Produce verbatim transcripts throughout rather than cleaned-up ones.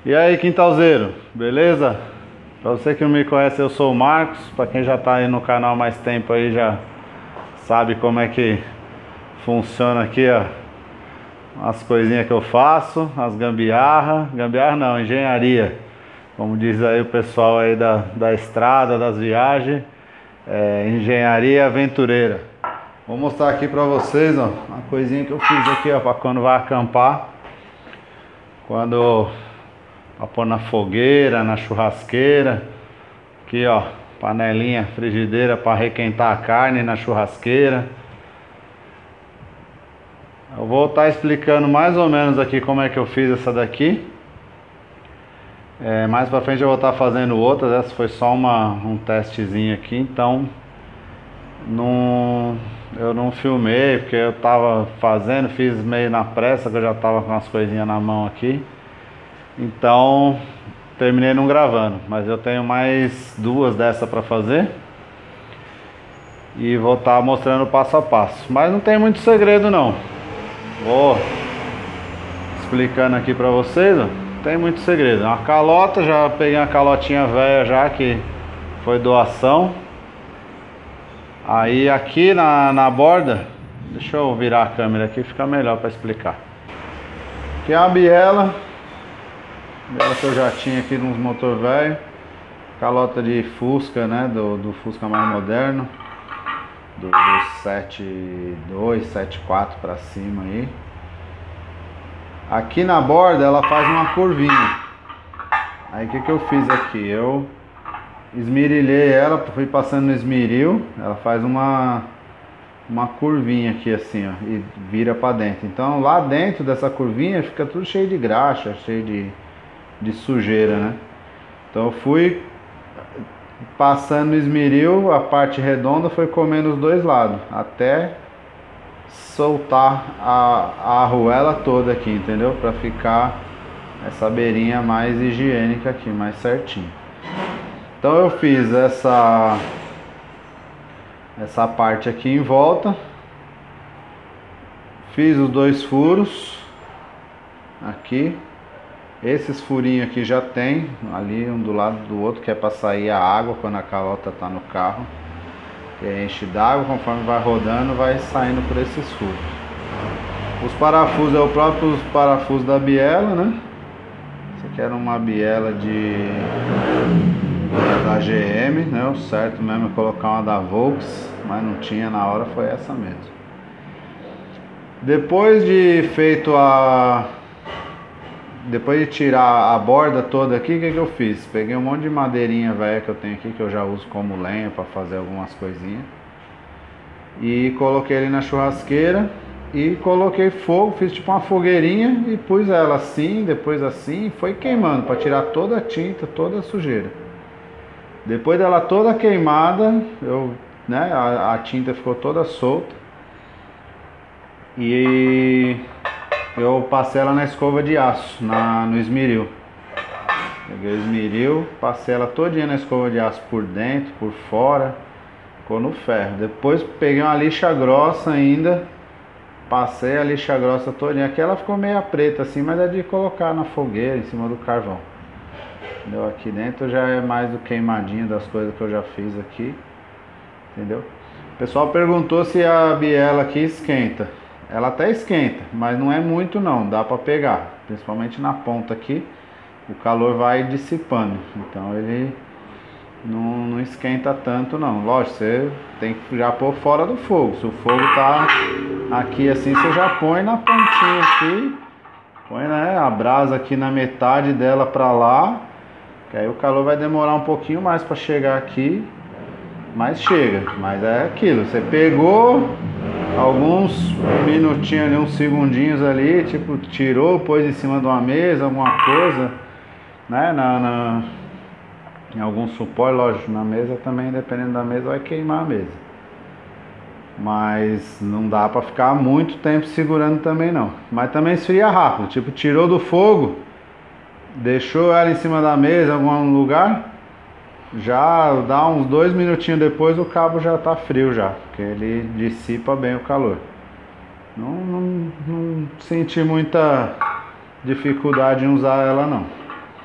E aí, quintalzeiro, beleza? Pra você que não me conhece, eu sou o Marcos. Pra quem já tá aí no canal há mais tempo aí, já sabe como é que funciona aqui, ó, as coisinhas que eu faço, as gambiarra, gambiarra não, engenharia, como diz aí o pessoal aí da, da estrada, das viagens, é, engenharia aventureira. Vou mostrar aqui pra vocês, ó, uma coisinha que eu fiz aqui, ó, pra quando vai acampar, quando pra pôr na fogueira, na churrasqueira. Aqui, ó, panelinha, frigideira para requentar a carne na churrasqueira. Eu vou estar explicando mais ou menos aqui como é que eu fiz essa daqui. É, mais pra frente eu vou estar fazendo outras. Essa foi só uma, um testezinho aqui, então não, eu não filmei porque eu tava fazendo, fiz meio na pressa, que eu já tava com as coisinhas na mão aqui. Então terminei não gravando, mas eu tenho mais duas dessa para fazer e vou estar mostrando passo a passo. Mas não tem muito segredo não. Vou explicando aqui para vocês, ó. Não tem muito segredo. Uma calota, já peguei uma calotinha velha já que foi doação. Aí aqui na, na borda, deixa eu virar a câmera aqui, fica melhor para explicar. Aqui é uma biela. Ela que eu já tinha aqui nos motor velho, calota de Fusca, né, do, do Fusca mais moderno, do, do sete dois, sete quatro para cima aí. Aqui na borda ela faz uma curvinha. Aí o que que eu fiz aqui? Eu esmerilhei ela, fui passando no esmeril, ela faz uma uma curvinha aqui assim, ó, e vira para dentro. Então lá dentro dessa curvinha fica tudo cheio de graxa, cheio de de sujeira, né? Então eu fui passando no esmeril, a parte redonda foi comendo os dois lados, até soltar a, a arruela toda aqui, entendeu? Para ficar essa beirinha mais higiênica aqui, mais certinho. Então eu fiz essa essa parte aqui em volta, fiz os dois furos aqui. Esses furinhos aqui já tem, ali um do lado do outro, que é para sair a água quando a calota tá no carro. Que enche d'água, conforme vai rodando, vai saindo por esses furos. Os parafusos é o próprio parafuso da biela, né? Esse aqui era uma biela de da G M, né? O certo mesmo é colocar uma da Volks, mas não tinha na hora, foi essa mesmo. Depois de feito a Depois de tirar a borda toda aqui, o que que eu fiz? Peguei um monte de madeirinha velha que eu tenho aqui, que eu já uso como lenha para fazer algumas coisinhas, e coloquei ali na churrasqueira e coloquei fogo, fiz tipo uma fogueirinha e pus ela assim, depois assim, e foi queimando para tirar toda a tinta, toda a sujeira. Depois dela toda queimada, eu, né, a, a tinta ficou toda solta e eu passei ela na escova de aço, na, no esmeril. Peguei o esmeril, passei ela todinha na escova de aço por dentro, por fora, ficou no ferro. Depois peguei uma lixa grossa ainda, passei a lixa grossa todinha. Aqui ela ficou meio preta assim, mas é de colocar na fogueira, em cima do carvão. Entendeu? Aqui dentro já é mais do queimadinho das coisas que eu já fiz aqui. Entendeu? O pessoal perguntou se a biela aqui esquenta. Ela até esquenta, mas não é muito não, dá para pegar, principalmente na ponta aqui, o calor vai dissipando, então ele não, não esquenta tanto não. Lógico, você tem que já pôr fora do fogo, se o fogo tá aqui assim, você já põe na pontinha aqui, põe, né, a brasa aqui na metade dela para lá, que aí o calor vai demorar um pouquinho mais para chegar aqui, mas chega. Mas é aquilo, você pegou alguns minutinhos ali, uns segundinhos ali, tipo, tirou, pôs em cima de uma mesa, alguma coisa, né, na, na, em algum suporte, lógico, na mesa também, dependendo da mesa, vai queimar a mesa. Mas não dá pra ficar muito tempo segurando também não. Mas também esfria rápido, tipo, tirou do fogo, deixou ela em cima da mesa, em algum lugar, já dá uns dois minutinhos depois o cabo já tá frio já, porque ele dissipa bem o calor. Não, não, não senti muita dificuldade em usar ela não.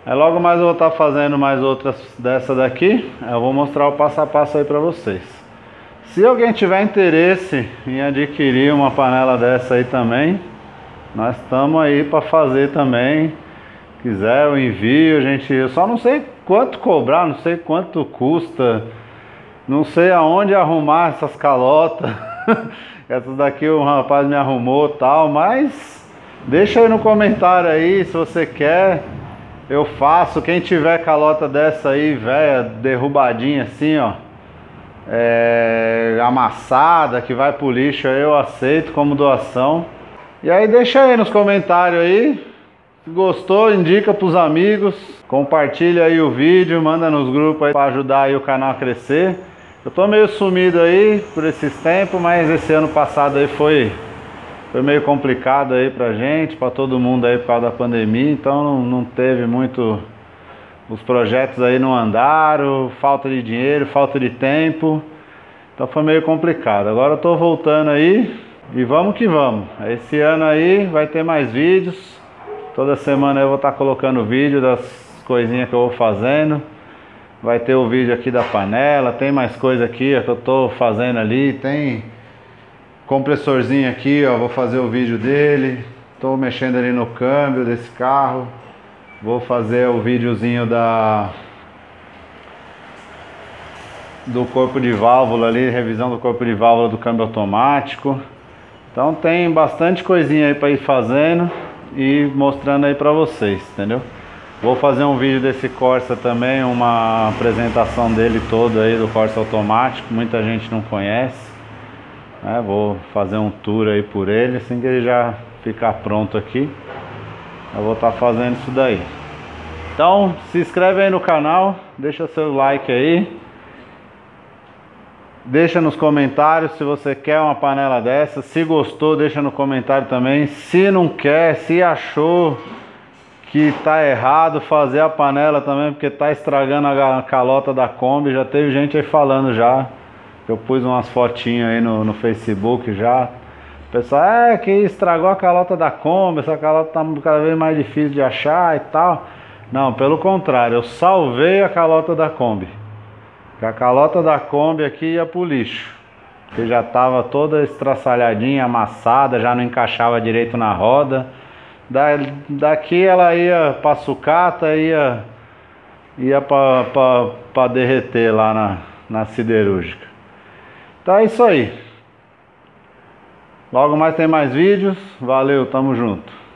Aí logo mais eu vou estar fazendo mais outras dessa daqui. Eu vou mostrar o passo a passo aí pra vocês. Se alguém tiver interesse em adquirir uma panela dessa aí também, nós estamos aí para fazer também. Quiser o envio, gente, eu só não sei quanto cobrar, não sei quanto custa, não sei aonde arrumar essas calotas. Essas daqui o rapaz me arrumou tal, mas deixa aí no comentário aí se você quer, eu faço. Quem tiver calota dessa aí, velha, derrubadinha assim, ó, é, amassada, que vai pro lixo, aí eu aceito como doação. E aí deixa aí nos comentários aí, se gostou, indica pros amigos, compartilha aí o vídeo, manda nos grupos aí pra ajudar aí o canal a crescer. Eu tô meio sumido aí por esses tempos, mas esse ano passado aí foi, foi meio complicado aí pra gente, pra todo mundo aí por causa da pandemia, então não, não teve muito, os projetos aí não andaram, falta de dinheiro, falta de tempo, então foi meio complicado. Agora eu tô voltando aí e vamos que vamos. Esse ano aí vai ter mais vídeos, toda semana eu vou estar colocando vídeo das coisinhas que eu vou fazendo. Vai ter o vídeo aqui da panela, tem mais coisa aqui ó, que eu tô fazendo ali, tem compressorzinho aqui, ó, vou fazer o vídeo dele. Tô mexendo ali no câmbio desse carro. Vou fazer o videozinho da do corpo de válvula ali, revisão do corpo de válvula do câmbio automático. Então tem bastante coisinha aí para ir fazendo e mostrando aí para vocês, entendeu? Vou fazer um vídeo desse Corsa também, uma apresentação dele todo aí, do Corsa automático, muita gente não conhece, né? Vou fazer um tour aí por ele, assim que ele já ficar pronto aqui, eu vou estar fazendo isso daí. Então, se inscreve aí no canal, deixa seu like aí, deixa nos comentários se você quer uma panela dessa, se gostou deixa no comentário também, se não quer, se achou que tá errado fazer a panela também, porque tá estragando a calota da Kombi. Já teve gente aí falando já, eu pus umas fotinhas aí no, no Facebook já, o pessoal, é que estragou a calota da Kombi, essa calota tá cada vez mais difícil de achar e tal. Não, pelo contrário, eu salvei a calota da Kombi, que a calota da Kombi aqui ia pro lixo, que já tava toda estraçalhadinha, amassada, já não encaixava direito na roda. Da, daqui ela ia pra sucata, ia, ia pra, pra, pra derreter lá na, na siderúrgica. Então é isso aí. Logo mais tem mais vídeos. Valeu, tamo junto.